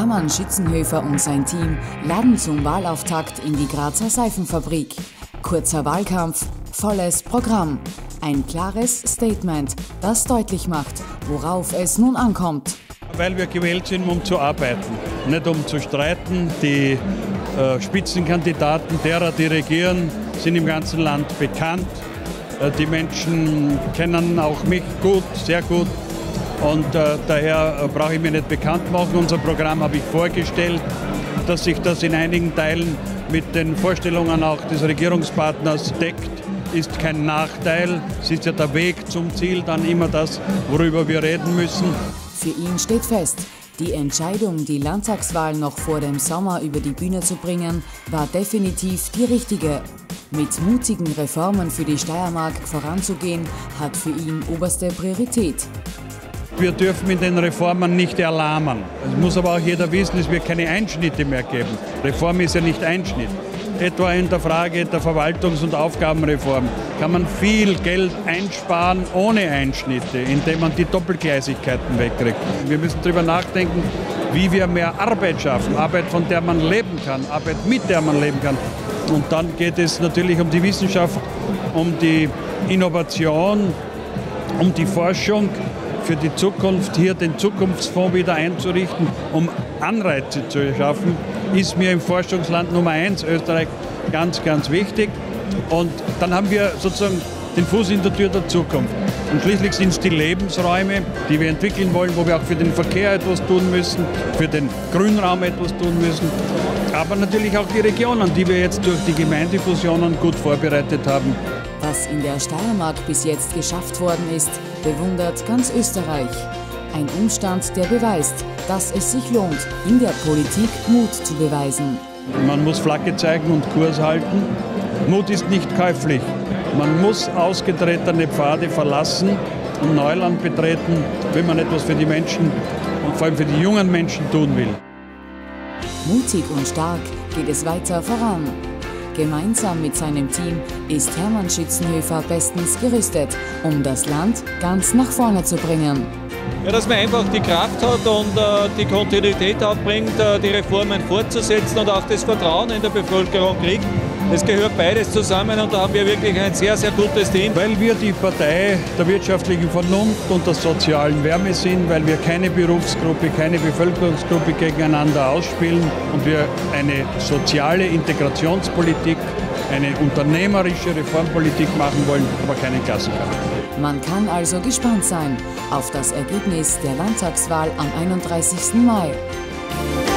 Hermann Schützenhöfer und sein Team laden zum Wahlauftakt in die Grazer Seifenfabrik. Kurzer Wahlkampf, volles Programm. Ein klares Statement, das deutlich macht, worauf es nun ankommt. Weil wir gewählt sind, um zu arbeiten, nicht um zu streiten. Die Spitzenkandidaten derer, die regieren, sind im ganzen Land bekannt. Die Menschen kennen auch mich gut, sehr gut. Und daher brauche ich mich nicht bekannt machen. Unser Programm habe ich vorgestellt. Dass sich das in einigen Teilen mit den Vorstellungen auch des Regierungspartners deckt, ist kein Nachteil. Es ist ja der Weg zum Ziel, dann immer das, worüber wir reden müssen. Für ihn steht fest, die Entscheidung, die Landtagswahl noch vor dem Sommer über die Bühne zu bringen, war definitiv die richtige. Mit mutigen Reformen für die Steiermark voranzugehen, hat für ihn oberste Priorität. Wir dürfen in den Reformen nicht erlahmen. Es muss aber auch jeder wissen, es wird keine Einschnitte mehr geben. Reform ist ja nicht Einschnitt. Etwa in der Frage der Verwaltungs- und Aufgabenreform kann man viel Geld einsparen ohne Einschnitte, indem man die Doppelgleisigkeiten wegkriegt. Wir müssen darüber nachdenken, wie wir mehr Arbeit schaffen. Arbeit, von der man leben kann, Arbeit, mit der man leben kann. Und dann geht es natürlich um die Wissenschaft, um die Innovation, um die Forschung für die Zukunft, hier den Zukunftsfonds wieder einzurichten, um Anreize zu schaffen, ist mir im Forschungsland Nummer 1 Österreich ganz, ganz wichtig. Und dann haben wir sozusagen den Fuß in der Tür der Zukunft. Und schließlich sind es die Lebensräume, die wir entwickeln wollen, wo wir auch für den Verkehr etwas tun müssen, für den Grünraum etwas tun müssen. Aber natürlich auch die Regionen, die wir jetzt durch die Gemeindefusionen gut vorbereitet haben. Was in der Steiermark bis jetzt geschafft worden ist, bewundert ganz Österreich. Ein Umstand, der beweist, dass es sich lohnt, in der Politik Mut zu beweisen. Man muss Flagge zeigen und Kurs halten. Mut ist nicht käuflich. Man muss ausgetretene Pfade verlassen und Neuland betreten, wenn man etwas für die Menschen und vor allem für die jungen Menschen tun will. Mutig und stark geht es weiter voran. Gemeinsam mit seinem Team ist Hermann Schützenhöfer bestens gerüstet, um das Land ganz nach vorne zu bringen. Ja, dass man einfach die Kraft hat und die Kontinuität aufbringt, die Reformen fortzusetzen und auch das Vertrauen in der Bevölkerung kriegt. Es gehört beides zusammen und da haben wir wirklich ein sehr, sehr gutes Team. Weil wir die Partei der wirtschaftlichen Vernunft und der sozialen Wärme sind, weil wir keine Berufsgruppe, keine Bevölkerungsgruppe gegeneinander ausspielen und wir eine soziale Integrationspolitik, eine unternehmerische Reformpolitik machen wollen, aber keinen Klassenkampf. Man kann also gespannt sein auf das Ergebnis der Landtagswahl am 31. Mai.